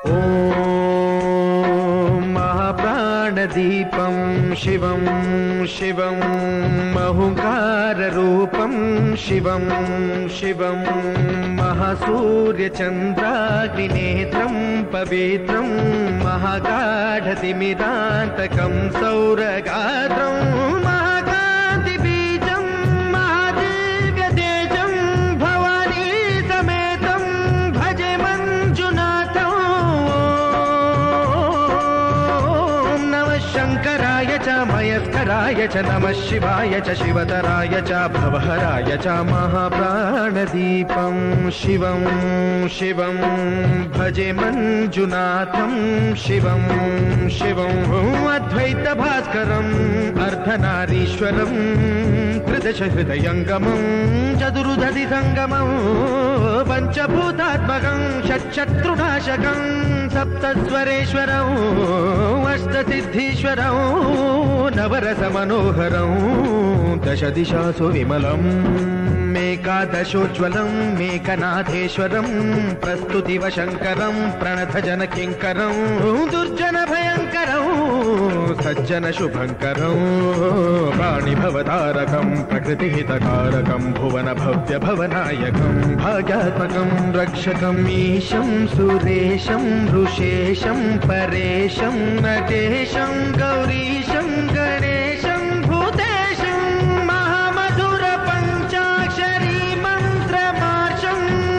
महाप्राणदीपं शिवं शिवं महुकाररूपं शिवं शिवं महासूर्यचन्द्राग्निनेत्रं पवित्रं महागाढतिमिरान्तकं सौरगात्रं महाकान्तिबीजं महादिव्यतेजं भवानी समेतं भजे मञ्जुनाथं। शंकराय च मयस्कराय च नमः शिवाय च शिवतराय च भवहराय च महाप्राणदीपं शिवं शिवं भजे मञ्जुनाथं शिवं शिवं अद्वैतभास्करम् अर्धनारीश्वरं त्रिदश हृदयङ्गमं चतुर्दधिसङ्गमं पञ्चभूतात्मकं षट्शत्रुनाशकं सप्तस्वरेश्वरं अष्टसिद्धीश्वरं नवरसमनोहरं दशदिशासु विमलम् मेकादशोज्ज्वलं मेकनाथेश्वरं प्रस्तुतिवशङ्करं प्रणतजनकिङ्करं दुर्जनभयङ्करं सज्जनशुभङ्करं प्राणिभवतारकं प्रकृतिहितकारकं भुवनभव्यभवनायकं भाग्यात्मकं रक्षकम् ईशं सुरेशं ऋषेशं परेशं नटेशं गौरीशं गणेशं भूतेशं महामधुरपञ्चाक्षरी मन्त्रमार्षं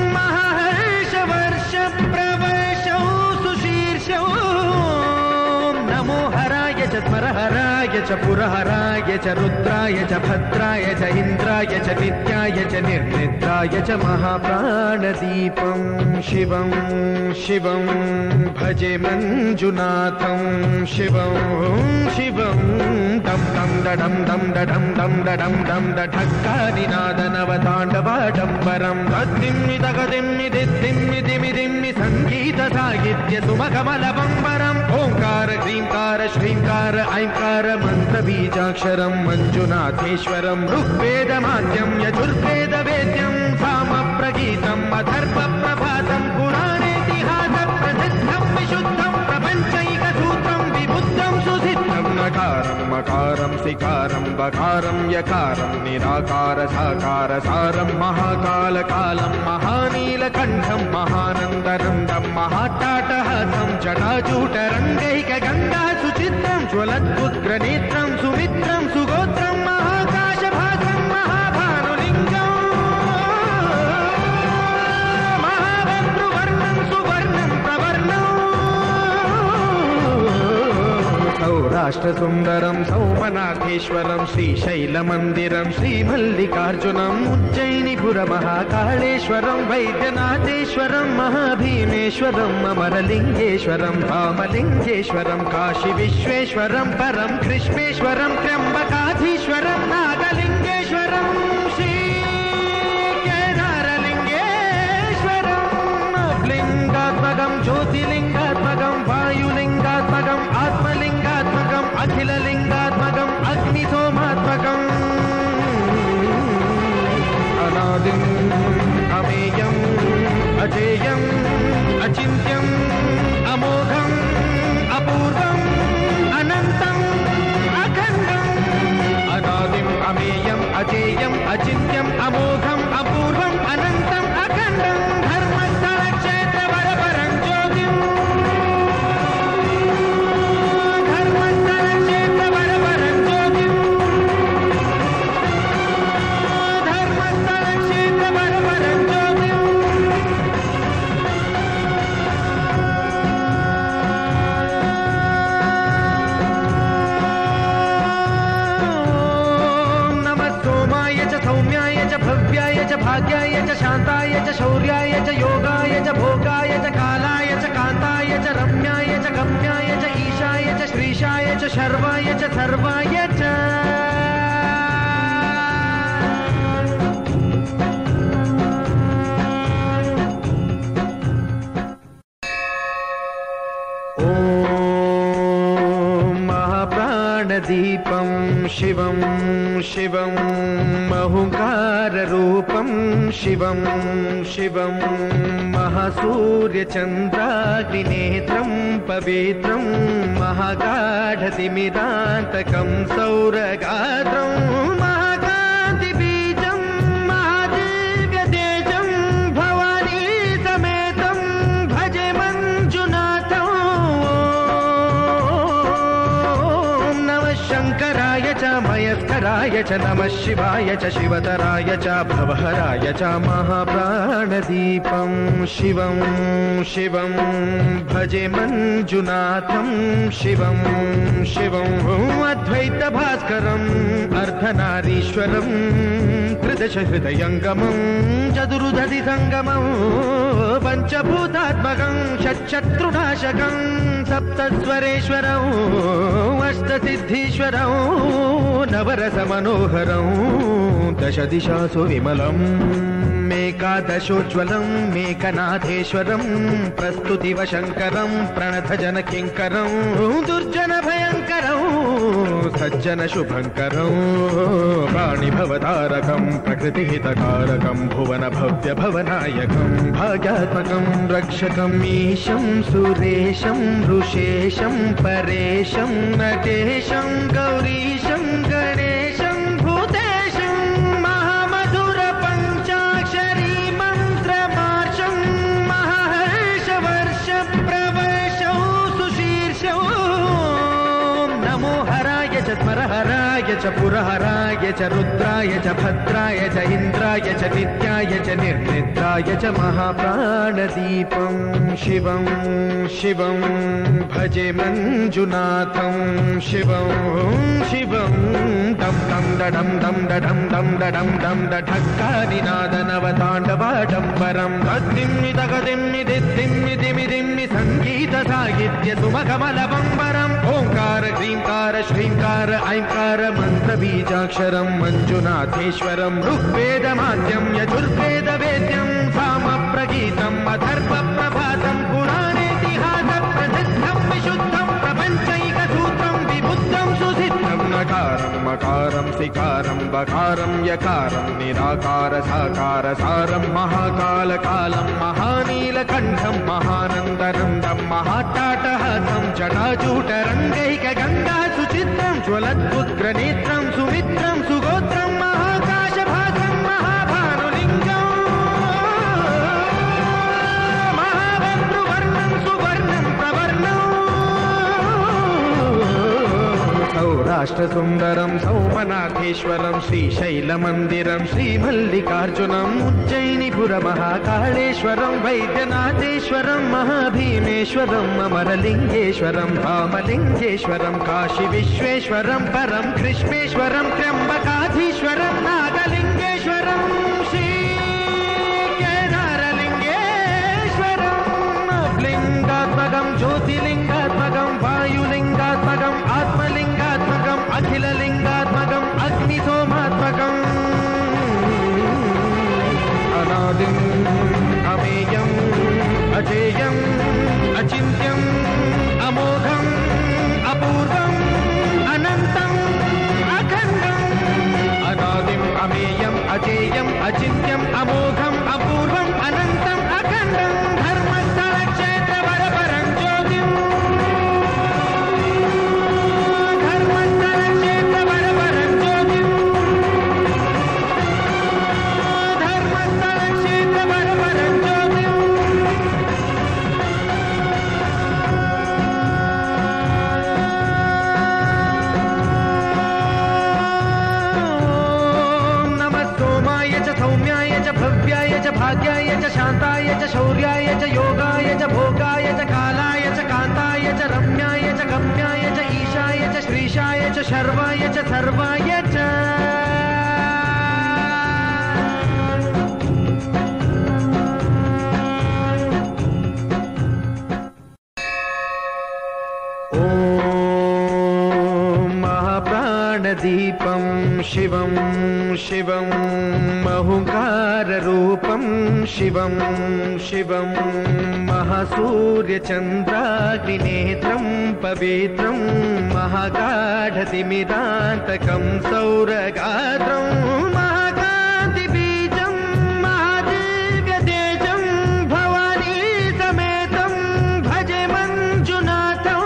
महर्षवर्षप्रवर्षौ सुशीर्षौ नमो हराय च स्मरहराय च पुरहराय च रुद्राय च भद्राय च इन्द्राय च नित्याय च निर्निद्राय च महाप्राणदीपं शिवं शिवं भजे मञ्जुनाथं शिवं शिवं दं दं डडं दं डडं दं डडं दं डढक्कानिनादनवताण्डवाडम्बरं तद्दिम्मि तगदिम्मि दिद्दिम्मि दिमिदिम्मि सङ्गीतसाहित्य सुमकमलबम्बरम् ओङ्कार ह्रीङ्कार श्रीङ्कार ऐङ्कार मन्त्रबीजाक्षरं मञ्जुनाथेश्वरं ऋग्वेदमाद्यं यजुर्वेदवेद्यं सामप्रगीतम् अथर्वप्रभातं पुराणेतिहासप्रसिद्धं विशुद्धं प्रपञ्चैकसूत्रं विबुद्धं सुसिद्धं नकारं मकारं सिकारं वकारं यकारं निराकार साकार सारं महाकालकालं महानीलकण्ठं महानन्दनन्दं महाट्टाटहासं जटाजूटरङ्गैकगङ्गा सुचित्रं ज्वलद्वुग्रनेत्रं सुमित्रं सुगोत्रं महाकाशभासं महाभानुलिङ्गं महाभद्रुवर्णं सुवर्णं प्रवर्णं सौराष्ट्रसुन्दरं सौमनाथेश्वरं श्रीशैलमन्दिरं श्रीमल्लिकार्जुनम् उज्जयिनीपुरमहाकाळेश्वरं वैद्यनाथेश्वरं महाभीमेश्वरम् अमरलिङ्गेश्वरं रामलिङ्गेश्वरं काशीविश्वेश्वरं परं कृष्णेश्वरं त्र्यम्बकाधीश्वरं नागलिङ्गेश्वरं श्रीकेदारलिङ्गेश्वरं लिङ्गात्मकं ज्योतिलिङ्गात्मकं वायुलिङ्गात्मकम् आत्मलिङ्गात्मकम् अखिललिङ्गात्मकम् अग्निसोमात्मकम् अनादिम् अमेयम् अजेयम् अचिन्त्यम् अमोघम् अपूर्वम् अनन्तम् अखण्डम् अनादिम् अमेयम् अजेयम् अचिन्त्यम् अमोघम् अपूर्वम् अनन्तम् अखण्डम् धर्मस्थलक्षेत्रवरपरं ज्योतिम् धर्मस्थलक्षेत्रवरपरं ज्योतिम् धर्मस्थलक्षेत्रवरपरं ज्योतिम् नमः सोमाय च सौम्याय च भव्याय च भाग्याय च शान्ताय च शौर्याय च योगाय च भोगाय च कालाय च कान्ताय च रम्याय च गम्याय च ईशाय च श्रीशाय च शर्वाय च सर्वाय च ॐ महाप्राण महाप्राणदीपं शिवं शिवं महूङ्काररूपं शिवं शिवं महासूर्यचन्द्राग्निनेत्रं पवित्रं महागाढतिमिरान्तकं सौरगात्रं महाकान्तिबीजं महादिव्यतेजं भवानी समेतं भजे मञ्जुनाथं। शङ्कराय च मयस्कराय च नमः शिवाय च शिवतराय च भवहराय च महाप्राणदीपं शिवं शिवं भजे मञ्जुनाथं शिवं शिवं अद्वैतभास्करम् अर्धनारीश्वरं त्रिदशहृदयङ्गमं चतुर्दधिसङ्गमं पञ्चभूतात्मकं षट्शत्रुनाशकं सप्तस्वरेश्वरं अष्टसिद्धीश्वरं नवरसमनोहरं दशदिशासु विमलं मेकादशोज्ज्वलं मेकनाथेश्वरं प्रस्तुतिवशङ्करं प्रणतजनकिङ्करं दुर्जनभयङ्करं सज्जनशुभङ्करं प्राणिभवतारकं प्रकृतिहितकारकं भुवनभव्यभवनायकं भाग्यात्मकं रक्षकम् ईशं सुरेशं ऋषेशं परेशं नटेशं गौरीशं गणेशं भूतेशं महामधुरपञ्चाक्षरी मन्त्रमार्षं महाहर्षवर्षप्रवर्षं सुशीर्षं नमो हराय च स्मरहराय च पुरहराय च रुद्राय च भद्राय च इन्द्राय च नित्याय च निर्निद्राय च महाप्राणदीपं शिवं शिवं भजे मञ्जुनाथं शिवं शिवं दं दं डडं दं डडं दं डडं दं डढक्कानिनादनवताण्डवाडम्बरं तद्दिम्मि तगदिम्मि दिद्दिम्मि दिमिदिम्मि सङ्गीतसाहित्य सुमकमलबम्बरम् ओङ्कार ह्रीङ्कार श्रीङ्कार ऐङ्कार मन्त्रबीजाक्षरं मञ्जुनाथेश्वरं ऋग्वेदमाद्यं यजुर्वेदवेद्यं सामप्रगीतम् अथर्वप्रभातं पुराणेतिहासप्रसिद्धं विशुद्धं प्रपञ्चैकसूत्रं विबुद्धं सुसिद्धं नकारं मकारं सिकारं बकारं यकारं निराकार साकार सारं महाकालकालं महानीलकण्ठं महानन्दनन्दं महाट्टाटहासं जटाजूटरङ्गैकगङ्गा सुचित्रं ज्वलद्उग्रनेत्रं सुमित्रं सुगोत्रं महाकाशभासं महाभानुलिङ्गं महाभद्रुवर्णं सुवर्णं प्रवर्णं सौराष्ट्रसुन्दरं सौमनाथेश्वरं श्रीशैलमन्दिरं श्रीमल्लिकार्जुनम् उज्जयिनीपुरमहाकाळेश्वरं वैद्यनाथेश्वरं महाभीमेश्वरं अमरलिङ्गेश्वरं रामलिङ्गेश्वरं काशीविश्वेश्वरं परं कृष्णेश्वरं त्र्यम्बकाधीश्वरं नागलिङ्गेश्वरं श्रीकेदारलिङ्गेश्वरं लिङ्गात्मकं ज्योतिलिङ्गात्मकं वायुलिङ्गात्मकम् आत्मलिङ्गात्मकम् अखिललिङ्गात्मकम् अग्निसोमात्मकम् अनादिम् अमेयम् अजेयम् अचिन्त्यम् अमोघम् अपूर्वम् अनन्तम् अखण्डम् अनादिम् अमेयम् अजेयम् अचिन्त्यम् अमोघम् अपूर्वम् अनन्तम् अखण्डम् धर्मस्थलक्षेत्रवरपरं ज्योतिम् धर्मस्थलक्षेत्रवरपरं ज्योतिम् धर्मस्थलक्षेत्रवरपरं ज्योतिम् नमः सोमाय च सौम्याय च भव्याय च भाग्याय च शान्ताय च शौर्याय च योगाय च भोगाय च कालाय च कान्ताय च रम्याय च गम्याय च ईशाय च श्रीशाय च शर्वाय च सर्वाय च ॐ महाप्राणदीपं शिवं शिवं महूङ्काररूपं शिवं शिवं महासूर्यचन्द्राग्निनेत्रं पवित्रं महागाढतिमिरान्तकं सौरगात्रं महाकान्तिबीजं महादिव्यतेजं भवानी समेतं भजे मञ्जुनाथं।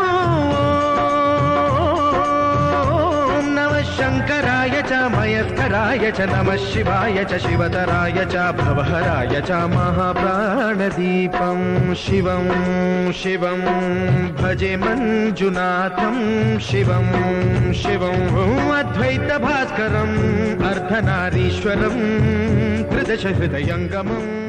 ॐ नमः शङ्कराय च मयस्कराय च नमः शिवाय च शिवतराय च भवहराय च महाप्राणदीपं शिवं शिवं भजे मञ्जुनाथं शिवं शिवं अद्वैतभास्करम् अर्धनारीश्वरं त्रिदश हृदयङ्गमम्।